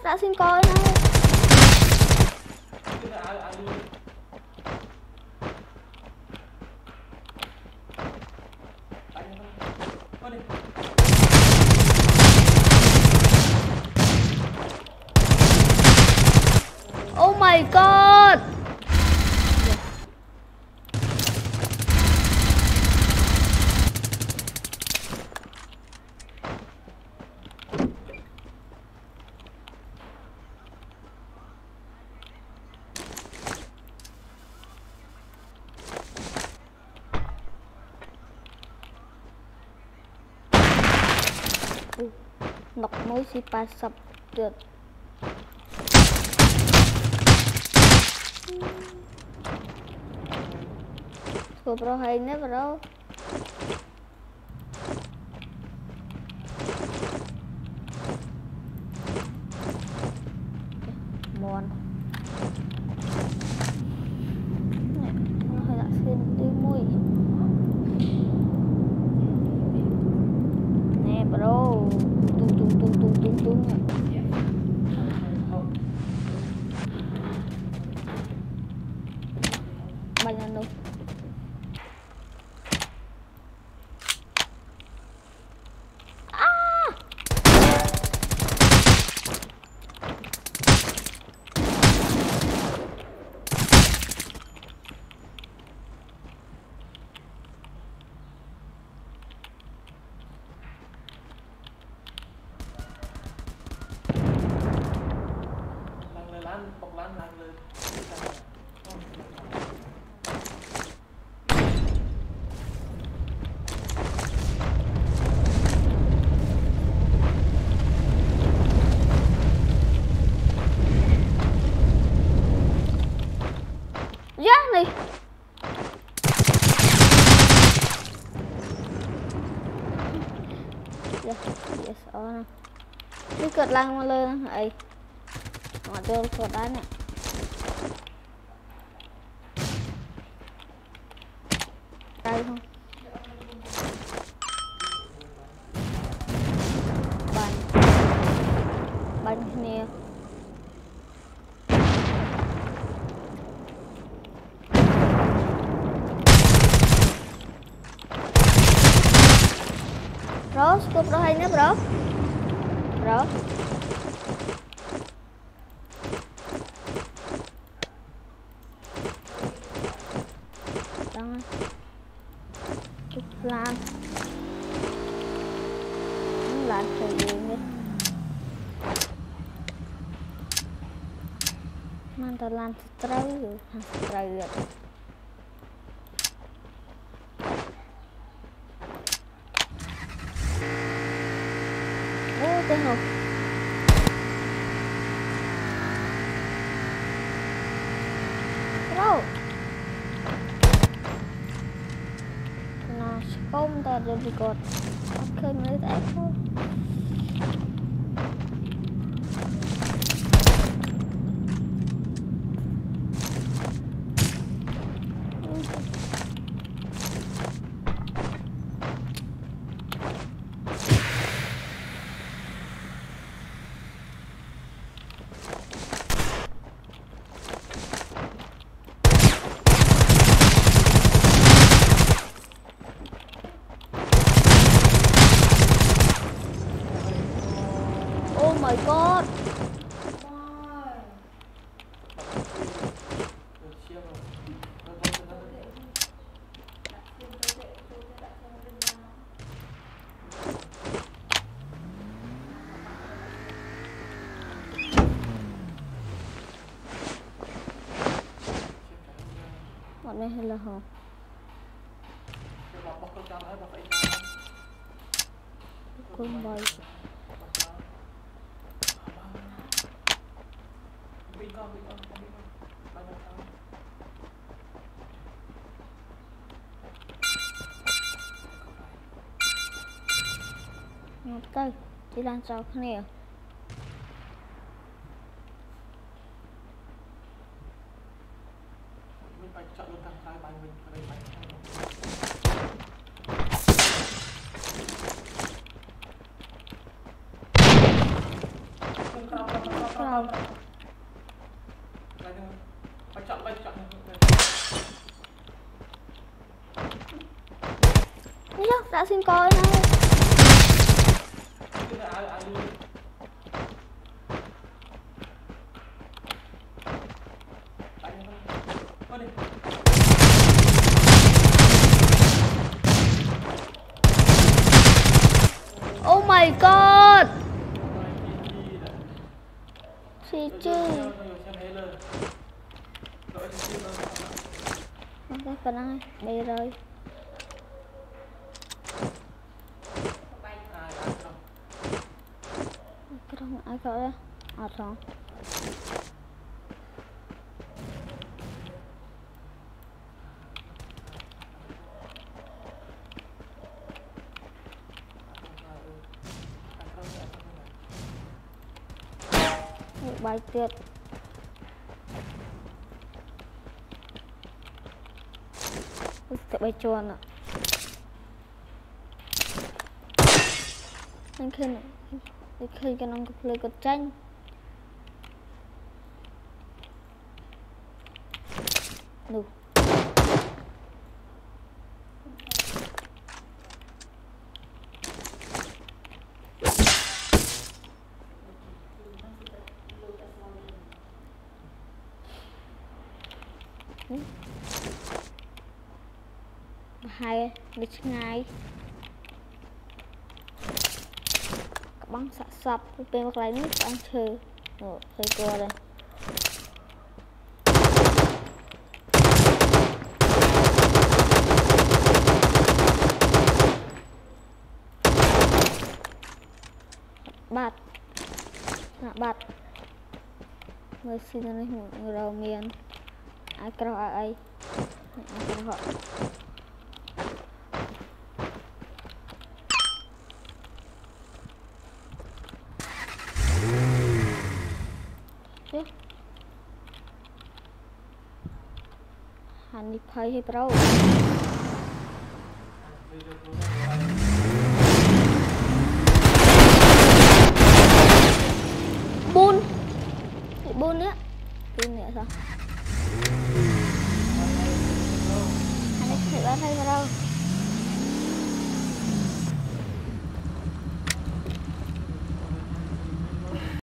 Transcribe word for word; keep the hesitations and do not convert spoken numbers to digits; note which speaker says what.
Speaker 1: đã xin coi này. Oh my god. Nọc mối si pa sập được. Bro hay nè bro. Mon. Nè, nó hơi đã xem đi mùi. Nè bro, tung tung tung tung tung tung nè. Banyak nu. Này yes, yes, oh. Đi cột lang mà lên ấy ngọt vô cột đá nè đây không bánh bánh nè bro, scoop bro hay nè bro. Bro. Jangan. Pelan. Pelan sedikit. Mantap lan straight, straight. Tên rồi. Bro. Nah, sekom tak ada di kot. Oke, menit aku. Oh my god. Bọn này hay là hả? Con bay. Ngọc tay, đi lan sao thế này à?
Speaker 2: không phải chọn phải chọn
Speaker 1: nhóc đã xin coi này oh my god xì chứ nó cái phần ai đây rồi cái đó ai gọi đó à xong bài tiết sẽ bay chuồn ạ anh khi này khi cái nông cục lời cột tranh đủ hai đi ngay bắn sạch sập bên một lại nước ăn chơi rồi hơi qua đây bạt nạ bạt người xin ra đây người đầu miền ai kéo ai ai kéo họ Hani phai hay bro bun bun nữa bun nữa sao